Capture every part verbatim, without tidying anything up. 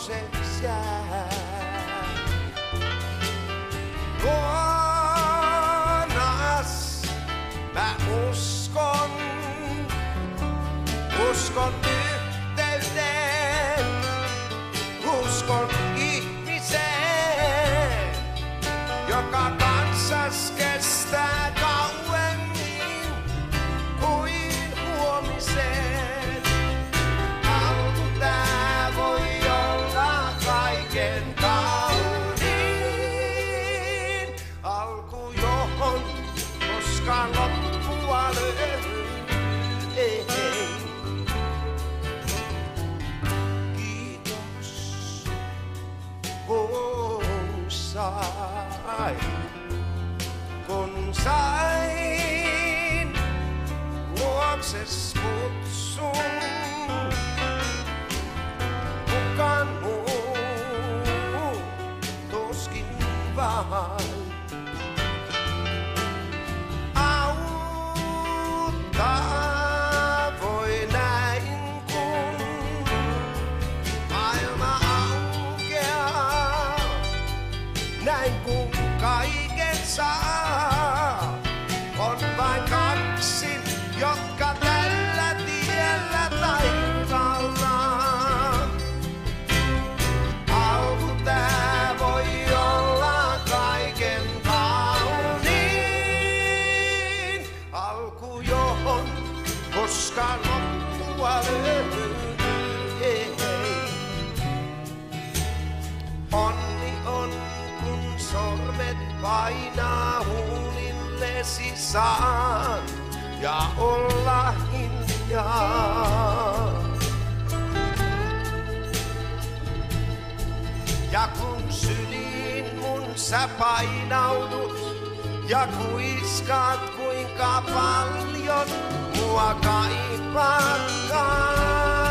luontoiseksi jää. Luonas mä uskon, uskon yhteyteen, uskon ihmiseen, joka kanssas kestää kauemmin kuin huomiseen. Alku tää voi olla kaiken kauniin, alku johon koskaan loppua löydy. Ei, ei. Kiitos, kun sain, kun sain luokses kutsun. Kukaan muu tuskin vain auttaa voi näin, kun maailma aukeaa, näin kun kaiken saa. On vain kaksi, jotka tällä tiellä taivallaan. Alku tää voi olla kaiken kauniin, alku johon koskaan loppua löydy. Ei, ei. Onni on, kun sormet painaa huulillesi saan ja olla hiljaa. Ja kun syliin mun sä painaudut ja kuiskaat kuinka paljon mua kaipaatkaan.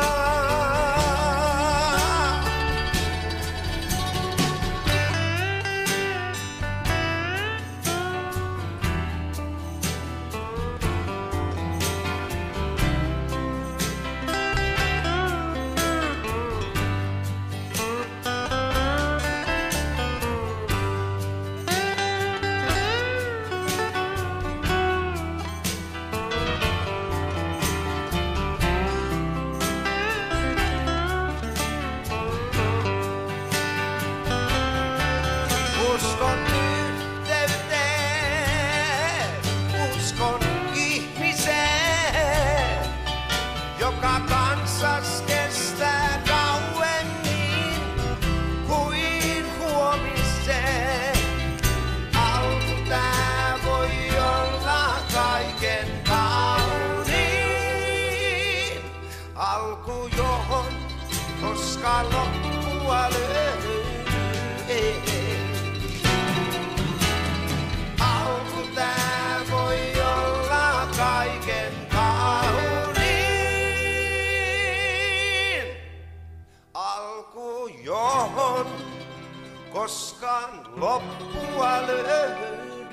Uskon yhteyteen, uskon ihmiseen, joka kanssas kestää kauemmin kuin huomiseen. Alku tää voi olla kaiken kauniin, alku johon koskaan loppua löydy. Ei, ei. Alku tää voi olla kaiken kauniin, alku johon koskaan loppua löydy.